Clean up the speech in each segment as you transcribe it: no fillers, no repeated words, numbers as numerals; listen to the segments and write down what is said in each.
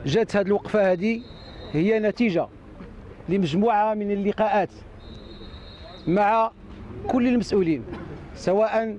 جات هذه الوقفه هذه هي نتيجه لمجموعه من اللقاءات مع كل المسؤولين، سواء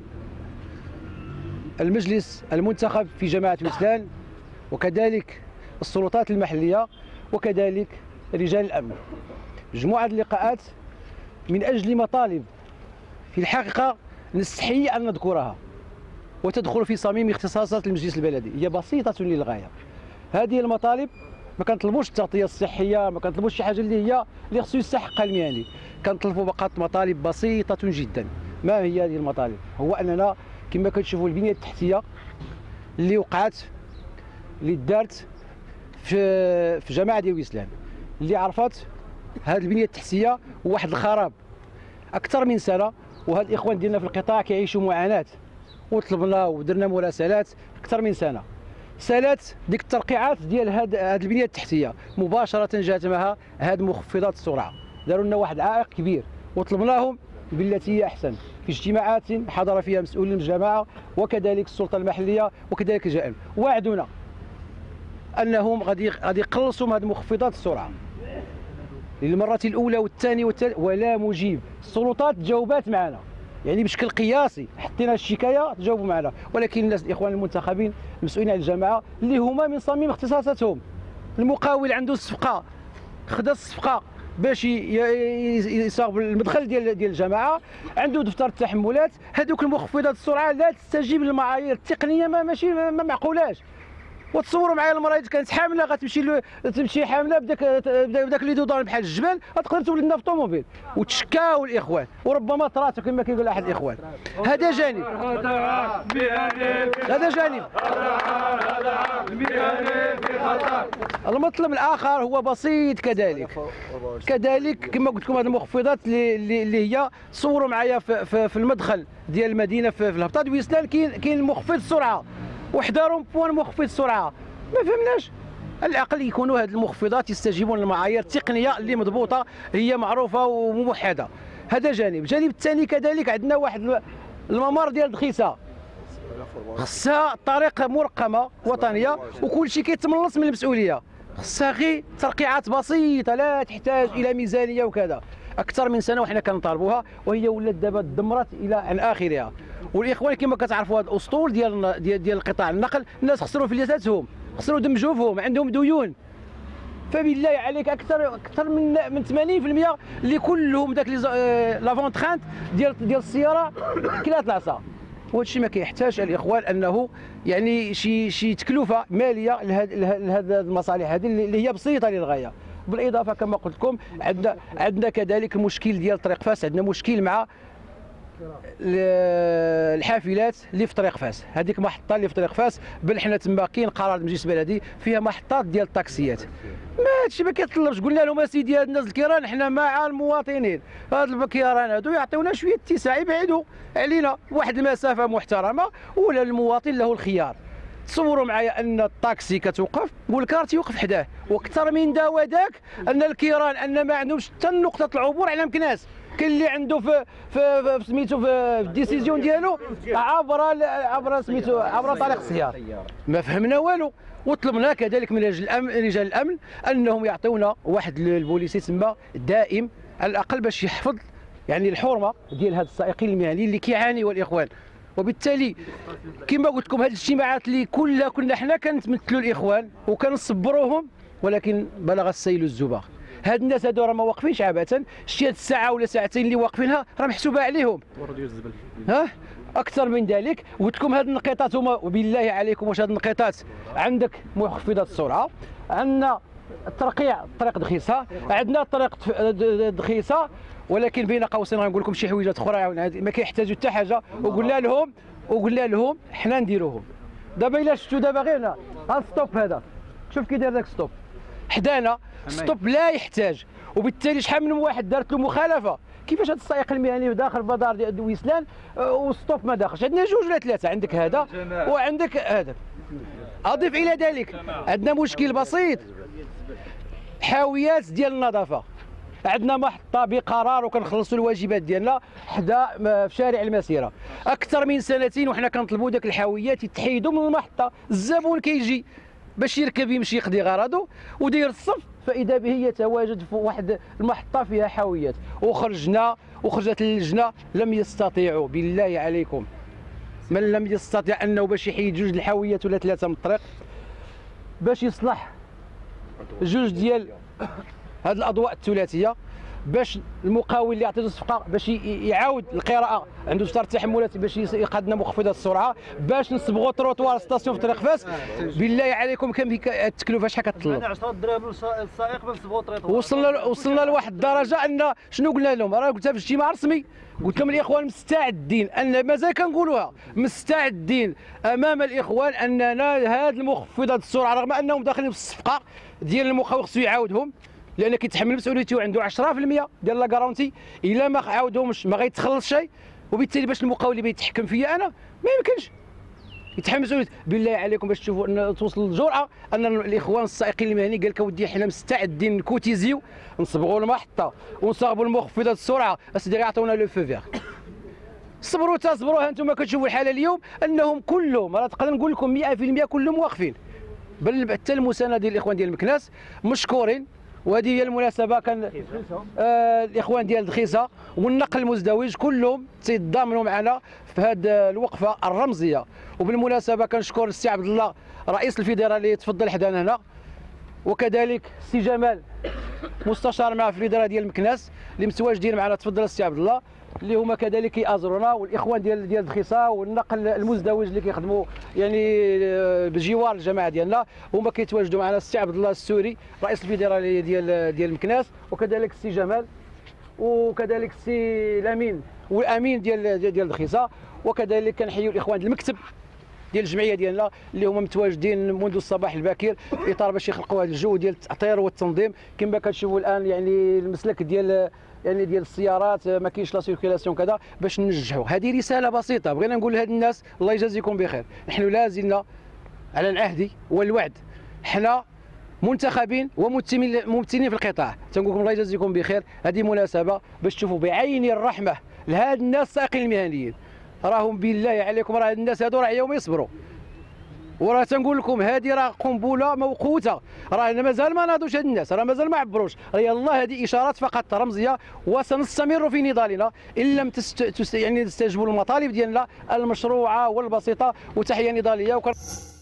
المجلس المنتخب في جماعه وسلان وكذلك السلطات المحليه وكذلك رجال الامن. مجموعه اللقاءات من اجل مطالب في الحقيقه نستحي ان نذكرها وتدخل في صميم اختصاصات المجلس البلدي، هي بسيطه للغايه. هذه المطالب ما كنطلبوش التغطيه الصحيه، ما كنطلبوش شي حاجه اللي خصو يستحقها المهني، كنطلبوا فقط مطالب بسيطه جدا. ما هي هذه المطالب؟ هو اننا كما كتشوفوا البنيه التحتيه اللي وقعت اللي دارت في جماعه ديال وسلان، اللي عرفت هذه البنيه التحتيه واحد الخراب اكثر من سنه، وهاد الاخوان ديالنا في القطاع كيعيشوا معاناه، وطلبنا ودرنا مراسلات اكثر من سنه. سالات ديك الترقيعات ديال هاد البنيه التحتيه، مباشره جات معها هاد مخفضات السرعه، داروا لنا واحد عائق كبير وطلبناهم بالتي هي احسن في اجتماعات حضر فيها مسؤولين الجماعه وكذلك السلطه المحليه وكذلك الجائم، وعدونا انهم غادي يقلصوا من هذه مخفضات السرعه للمره الاولى والثانيه والثالثه، ولا مجيب. السلطات تجاوبات معنا يعني بشكل قياسي، حطينا الشكايه تجاوبوا معنا، ولكن الناس الاخوان المنتخبين المسؤولين عن الجماعه اللي هما من صميم اختصاصاتهم، المقاول عنده الصفقه خدا الصفقه باش يصاغ المدخل ديال الجماعه، عنده دفتر التحملات، هذوك المخفضات السرعه لا تستجيب للمعايير التقنيه، ما معقولاش. وتصوروا معايا المريض كانت حامله تمشي حامله بداك اللي دودان بحال الجبل، غتقدر تولد لنا في الطوموبيل. وتشكاو الاخوان وربما طرات كما كيقول احد الاخوان. هذا جانب، هذا جانب. المطلب الاخر هو بسيط كذلك كما قلت لكم، هذه المخفضات اللي هي صوروا معايا في المدخل ديال المدينه في الهبطه ديال وسلان كاين مخفض السرعه، وحدارهم بوان مخفض السرعه. ما فهمناش، على الاقل يكونوا هذه المخفضات يستجيبون للمعايير التقنيه اللي مضبوطه هي معروفه وموحده. هذا جانب. الجانب الثاني كذلك عندنا واحد الممر ديال دخيسه، خصها طريقه مرقمه وطنيه وكل شيء كيتملص من المسؤوليه، خصها غير ترقيعات بسيطه لا تحتاج الى ميزانيه وكذا. اكثر من سنه وحنا كنطالبوها وهي ولات دابا دمرت الى عن اخرها. والاخوان كما كتعرفوا هذا الاسطول ديال قطاع النقل، الناس خسروا فليساتهم، خسروا دم جوفهم، عندهم ديون. فبالله عليك اكثر من 80% اللي كلهم داك لافون ترانت ديال السياره كلات العصا. وهذا الشيء ما كيحتاج الاخوان انه يعني شي تكلفه ماليه لهذه المصالح هذه اللي هي بسيطه للغايه. بالاضافه كما قلت لكم عندنا كذلك مشكل ديال طريق فاس، عندنا مشكل مع الحافلات اللي في طريق فاس. هذيك محطه اللي في طريق فاس بل حنا تما كاين قرار المجلس البلدي فيها محطات ديال الطاكسيات، ما هادشي ما كيطلبش. قلنا لهم اسيدي هاد الناس الكيران حنا مع المواطنين، هاد الكيران هادو يعطيونا شويه اتساع، يبعدوا علينا واحد المسافه محترمه ولا المواطن له الخيار. تصوروا معايا ان الطاكسي كتوقف والكار تيوقف حداه، واكثر من دا وداك ان الكيران ان ما عندهمش حتى نقطه العبور على مكناس. كاين اللي عنده في سميتو في الديسيزيون ديالو عبر سميتو عبر طريق السيار. ما فهمنا والو. وطلبنا كذلك من رجال الامن انهم يعطيونا واحد البوليسي تما دائم على الاقل باش يحفظ يعني الحرمه ديال هاد السائقين المهنيين اللي كيعانيوا الاخوان. وبالتالي كما قلت لكم هذه الاجتماعات اللي كلها كنا حنا كنتمثلوا الاخوان وكنصبروهم، ولكن بلغ السيل الزبر. هاد الناس هادو راه ما واقفينش عبثا، شتي هاد الساعه ولا ساعتين اللي واقفينها راه محسوبه عليهم. اكثر من ذلك قلت لكم هاد النقيطات هما، وبالله عليكم واش هاد النقيطات عندك مخفضات السرعه، عندنا الترقيع طريق دخيسه، عندنا طريق دخيسه، ولكن بين قوسين غنقول لكم شي حويجات اخرى ما كيحتاجوا حتى حاجه. وقلنا لهم حنا نديروهم. دابا الا شفتوا دابا غير هنا ستوب، هذا شوف كي داير داك ستوب حدانا، ستوب لا يحتاج. وبالتالي شحال من واحد دارت له مخالفه، كيفاش هذا السائق المهني داخل البازار ديال وسلان وستوب ما داخلش؟ عندنا جوج ولا ثلاثه، عندك هذا وعندك هذا. اضيف الى ذلك عندنا مشكل بسيط، حاويات ديال النظافه. عندنا محطه بقرار وكنخلصوا الواجبات ديالنا حدا في شارع المسيره، اكثر من سنتين وحنا كنطلبوا داك الحاويات يتحيدوا من المحطه. الزبون كيجي باش يركب يمشي يقضي غرضه وداير الصف، فاذا به يتواجد في واحد المحطه فيها حاويات، وخرجت اللجنه لم يستطيعوا. بالله عليكم من لم يستطع انه باش يحيد جوج الحاويات ولا ثلاثه من الطريق، باش يصلح جوج ديال هاد الاضواء الثلاثيه، باش المقاول اللي عطيته الصفقه باش يعاود القراءه عنده دفتر التحملات باش يقاد لنا مخفضات السرعه، باش نصبغوا تروطوار ستاسيون في طريق فاس. بالله عليكم كم التكلفه شحال كتطلب؟ 10 دراهم للسائق باش نصبغوا تروطوار. وصلنا لواحد الدرجه ان شنو قلنا لهم؟ راه قلتها في اجتماع رسمي، قلت لهم الاخوان مستعدين، ان مازال كنقولوها، مستعدين امام الاخوان اننا هاد المخفضات السرعه رغم انهم داخلين في الصفقه ديال المقاول خصو يعاودهم، لان كيتحمل مسؤوليته وعنده 10% ديال لا كارونتي، الا ما عاودهمش ما غيتخلص شيء، وبالتالي باش المقاول اللي بيتحكم فيا انا ما يمكنش يتحمل مسؤوليته. بالله عليكم باش تشوفوا ان توصل الجرأه ان الاخوان السائقين المهنيين قال لك اودي حنا مستعدين نكوتيزيو نصبغوا المحطه ونصاوبوا المخفضات السرعه، اسيدي يعطونا لو فو فيغ. صبروا تصبروا، انتم كتشوفوا الحاله اليوم انهم كلهم، راه تقدر نقول لكم 100% كلهم واقفين، بل حتى المسانده ديال الاخوان ديال مكناس مشكورين. وهذه هي المناسبه كان الاخوان ديال دخيسه والنقل المزدوج كلهم تيتضامنوا معنا في هذه الوقفه الرمزيه. وبالمناسبه كنشكر السي عبد الله رئيس الفيدراليه اللي تفضل حدانا هنا، وكذلك السي جمال مستشار معنا في الاداره ديال مكناس اللي متواجدين معنا، تفضل السي عبد الله، اللي هما كذلك كيأزرونا، والاخوان ديال دخيسه والنقل المزدوج اللي كيخدموا يعني بجوار الجماعه ديالنا هما كيتواجدوا معنا. السي عبد الله السوري رئيس الفيدراليه ديال مكناس، وكذلك السي جمال، وكذلك السي الامين والامين ديال دخيسه، وكذلك كنحيوا الاخوان المكتب ديال الجمعيه ديالنا اللي هما متواجدين منذ الصباح الباكر في اطار باش يخلقوا هذا الجو ديال التأطير والتنظيم. كما كتشوفوا الان يعني المسلك ديال السيارات ما كاينش لا سيركيلاسيون كذا، باش ننجحوا. هذه رساله بسيطه بغينا نقول لهاد الناس الله يجازيكم بخير، نحن لا زلنا على العهد والوعد، حنا منتخبين وممثلين في القطاع، تنقول لكم الله يجازيكم بخير. هذه مناسبه باش تشوفوا بعين الرحمه لهاد الناس السائقين المهنيين، راهم بالله عليكم راه هاد الناس هادو راه يوم يصبروا، وراه تنقول لكم هذه راه قنبله موقوته، راه مازال ما ناضوش هاد الناس، راه مازال ما عبروش، راه يلاه هذه اشارات فقط رمزيه، وسنستمر في نضالنا ان لم يعني تستجيبوا للمطالب ديالنا المشروعه والبسيطه. وتحيه نضاليه